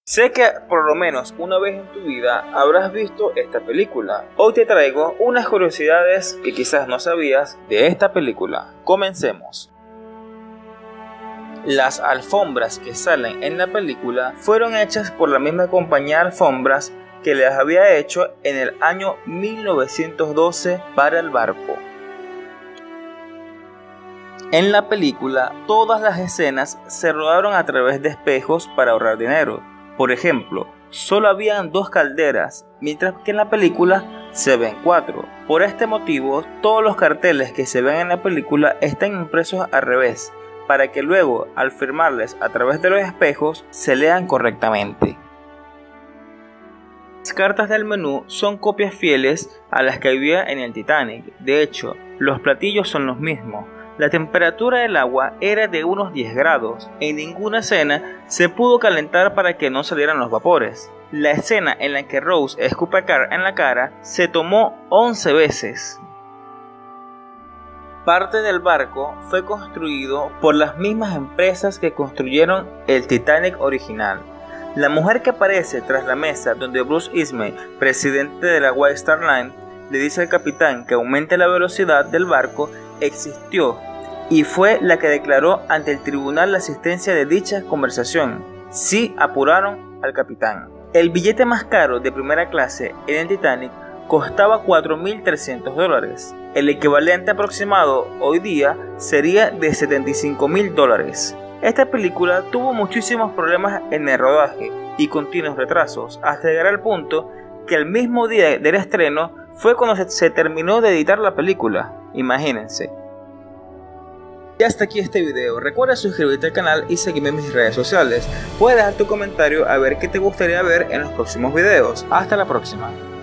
Sé que por lo menos una vez en tu vida habrás visto esta película. Hoy te traigo unas curiosidades que quizás no sabías de esta película. Comencemos. Las alfombras que salen en la película fueron hechas por la misma compañía de alfombras que las había hecho en el año 1912 para el barco. En la película, todas las escenas se rodaron a través de espejos para ahorrar dinero. Por ejemplo, solo habían 2 calderas, mientras que en la película se ven 4. Por este motivo, todos los carteles que se ven en la película están impresos al revés, para que luego, al firmarles a través de los espejos, se lean correctamente. Las cartas del menú son copias fieles a las que había en el Titanic. De hecho, los platillos son los mismos. La temperatura del agua era de unos 10 grados. En ninguna escena se pudo calentar para que no salieran los vapores. La escena en la que Rose escupe a Carl en la cara se tomó 11 veces. Parte del barco fue construido por las mismas empresas que construyeron el Titanic original. La mujer que aparece tras la mesa donde Bruce Ismay, presidente de la White Star Line, le dice al capitán que aumente la velocidad del barco, existió y fue la que declaró ante el tribunal la existencia de dicha conversación. Sí apuraron al capitán. El billete más caro de primera clase en el Titanic costaba $4.300. El equivalente aproximado hoy día sería de $75.000. Esta película tuvo muchísimos problemas en el rodaje y continuos retrasos, hasta llegar al punto que el mismo día del estreno fue cuando se terminó de editar la película. Imagínense. Y hasta aquí este video. Recuerda suscribirte al canal y seguirme en mis redes sociales. Puedes dejar tu comentario a ver qué te gustaría ver en los próximos videos. Hasta la próxima.